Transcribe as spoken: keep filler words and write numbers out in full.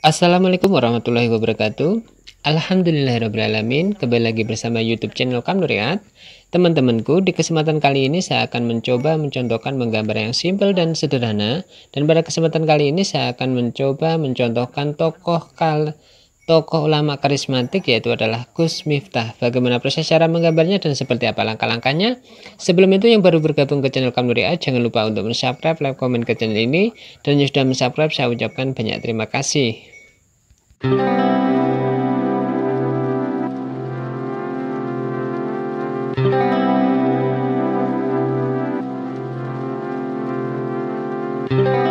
Assalamualaikum warahmatullahi wabarakatuh. Alhamdulillahirrabbilalamin. Kembali lagi bersama YouTube channel kamnuri. Teman-temanku, di kesempatan kali ini saya akan mencoba mencontohkan menggambar yang simpel dan sederhana. Dan pada kesempatan kali ini saya akan mencoba mencontohkan tokoh kal tokoh ulama karismatik, yaitu adalah Gus Miftah. Bagaimana proses cara menggambarnya dan seperti apa langkah-langkahnya? Sebelum itu, yang baru bergabung ke channel kamnuri, jangan lupa untuk subscribe, like, komen ke channel ini. Dan yang sudah subscribe, saya ucapkan banyak terima kasih. Thank you.